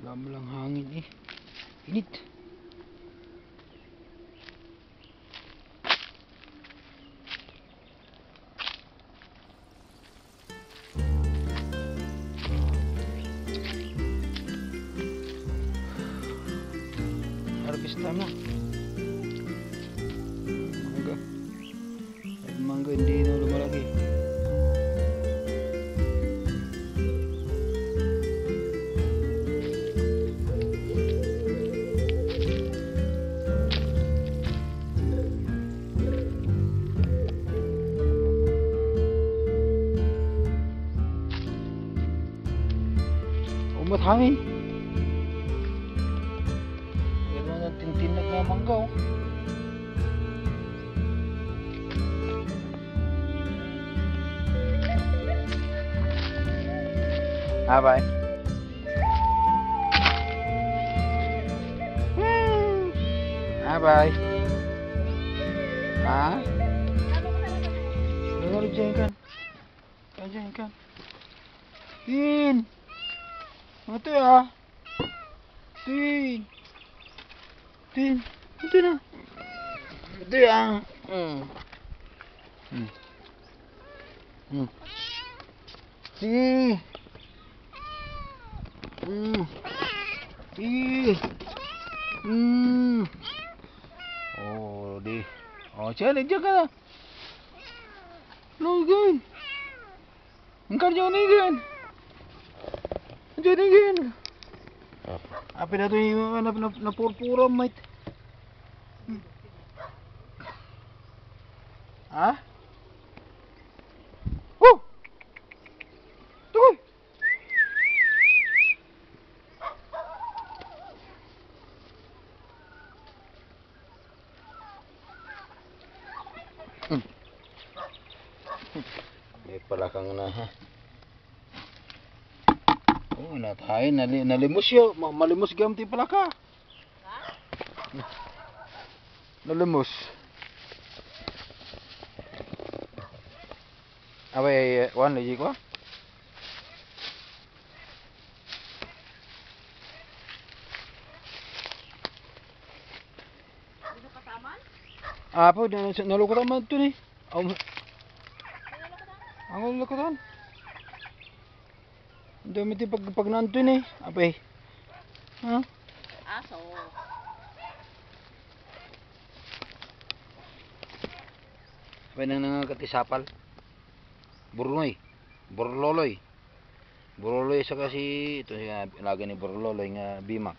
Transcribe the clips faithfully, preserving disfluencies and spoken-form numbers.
Wala mo lang hangin eh. Init. Harvest time na. Mangga. Ay, mangga hindi na lumalaki. Umat hangin. Gano'n ang tintinag na mangga oh. Ah, bye. Ah, bye. Ah? Ano dyan kan? Ano dyan kan? Tin! Ano to ya? Tin! Tin! Ito na! Ito yan! Hmm. Hmm. Hmm. Tin! Hmm. Tin! Hmm. Oh, di. Oh, cari dia kan. Lo gan. Engkar jangan ni gan. Jadi gan. Apa dah tu na na na purpura mate. Ah? Oh. Tu. Hmm. May pala kang na ha. Oh, natahay nali nalimos yo, malimos gamti pala ka. Ha? Nalimos. Away, wan lagi ko. Apa dah nalukatan man tu ni? Ang ang nalukatan. Dami ti pag pag nanto ni. Apa eh? Ha? Aso. Wenang nangakatisapal. Burnoy. Burloloy. Burloloy sa kasi ito nga lagi ni Burloloy nga B-Max.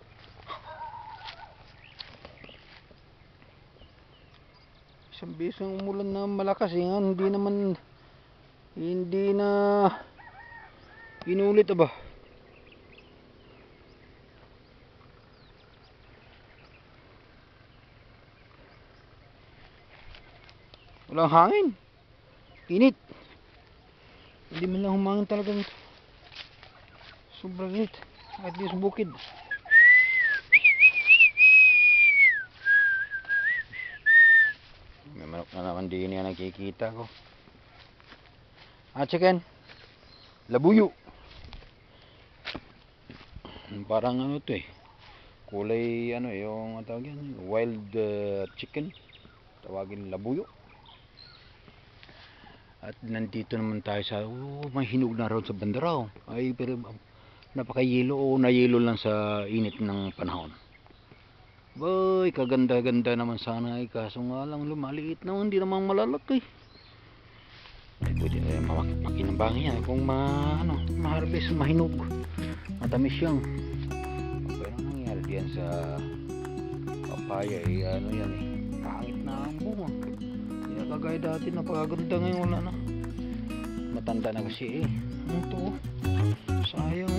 Isang bisang umulan na malakas eh, hindi naman hindi na inulit ba? Walang hangin. Init. Hindi man lang humangin talaga nito. Sobrang init. At least bukid. May manok na naman din yan nakikita ko. Ah, chicken. Labuyo. Parang ano to eh. Kulay ano yung tawag yan. Wild uh, chicken. Tawagin labuyo. At nandito naman tayo sa oh, may hinog na raw sa bandaraw. Ay pero napakayelo o nayelo lang sa init ng panahon. Boy, kaganda-ganda naman sana ay kaso nga lang lumaliit naman, hindi naman malalaki. Ay pwede eh, mapakinambangin yan kung ma, ano, ma-harvest, mahinog. Matamis yan. Pero nangyari diyan sa papaya eh, ano yan eh, pangit na ang bunga. Hindi na kagaya dati, napakaganda ngayon, wala na. Matanda na kasi eh. Ito, sayang.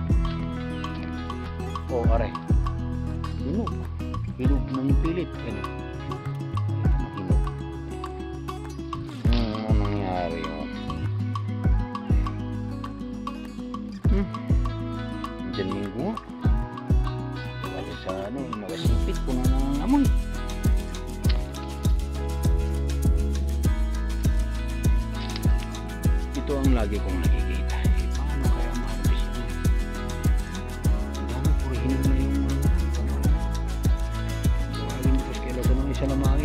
Oh, are. Hinog. Hinog ng pilit. Ano? Hinog. Hmm, ano nangyari yun? Hmm. Diyan yung bunga. Kasi sa ano, nakasipit ko na ng amoy. Ito ang lagi kong nakikita. Eh, paano kaya ma-harvest yun? Ang dami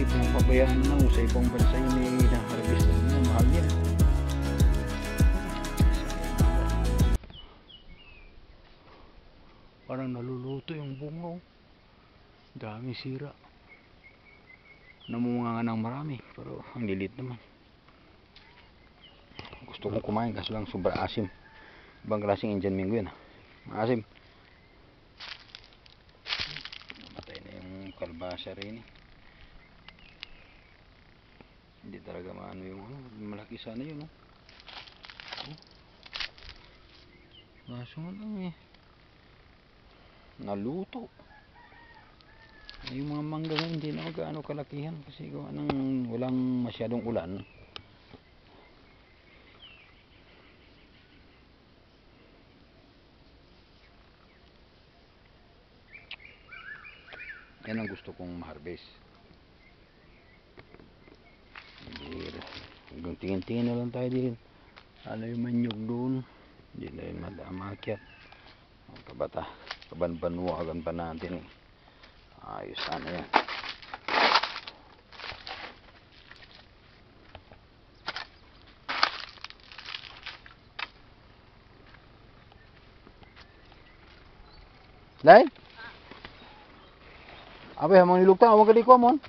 kung pabayaan na sa ibang bansa yun eh, na-harvest na yun, mahal yan. Parang naluluto yung bunga, oh. Dami sira. Namunga nga ng marami, pero ang lilit naman. Gusto kong kumain kasi lang sobra asim. Ibang klaseng Indian mango yan, maasim. Namatay na yung kalbasa rin eh. Hindi talaga maano yung ano, malaki sana yun, oh. Oh. Kaso nga lang eh, naluto. Yung mga mangga nga hindi na gaano kalakihan kasi gawa ng walang masyadong ulan. Yan ang gusto kong ma-harvest. Hanggang tingin-tingin na lang tayo din. Ano yung manyog doon, hindi na rin madamakyat. Ang kabata, kabanbanuagan pa natin eh. Ayos sana yan. Lain? Apa yang mau nilukta? Awak kali ko mon?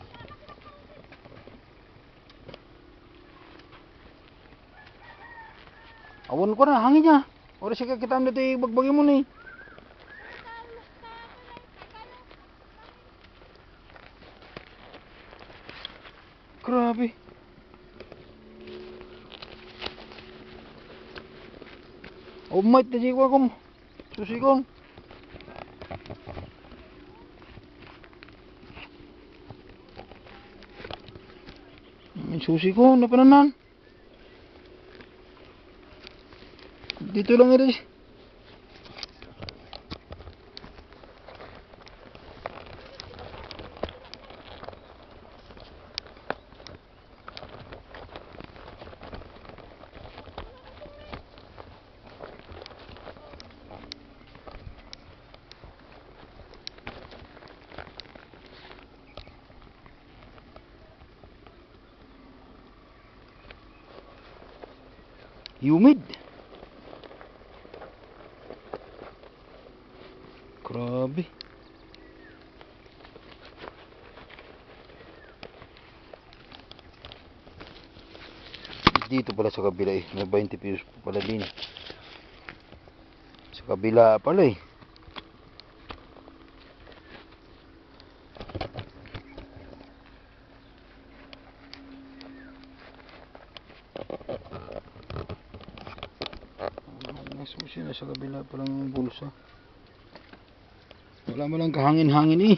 Awon ko na hangin niya. Ora siya kita am dito bagbagi mo ni. Grabe. Oh my, tadi ko ako. Susikon. Susi ko, napananan. Dito lang ito. Humid. Grabe. Dito pala sa kabila eh. May twenty pesos pala din. Sa kabila pala eh. Susi na sa kabila palang yung bulsa. Wala mo lang kahangin-hangin eh.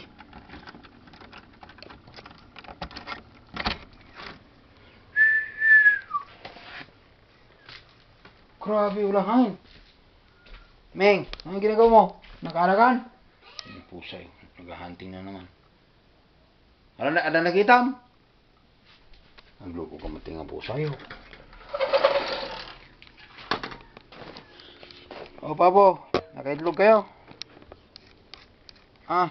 Grabe, walang hangin. Meng, ano ginagawa mo? Nakaarakan? Yung pusa yun. Naghahunting na naman. Ano na, ano nakita? Ang loko ka mating ang pusa yun. O Pabo, nakaitlog kayo? Ah,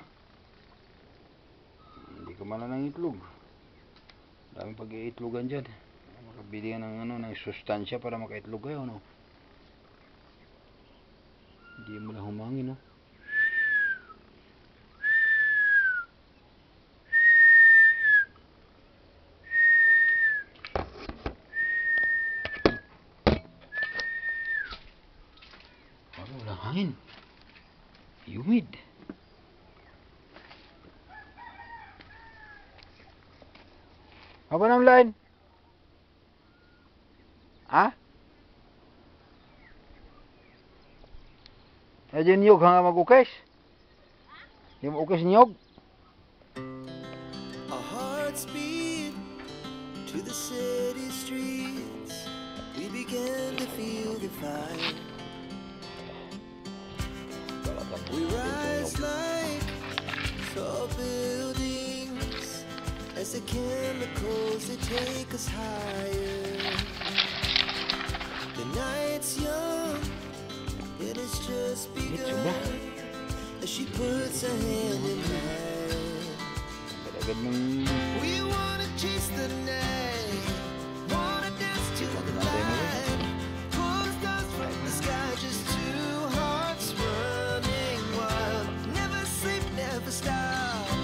hindi ko man ng itlog. Daming pag-iitlogan dyan. Makabili ka ng, ano, ng sustansya para makaitlog kayo, no? Hindi mo lang humangin, no? Walang hangin. Humid. Apa nam lain? Ha? Aja niyog hanga mag-ukes? Yung ukes niyog? Our hearts beat to the city streets. We began to feel the fire. We rise like tall buildings as the chemicals they take us higher. The night's young, it has just begun as she puts her hand in mine. Agad ng We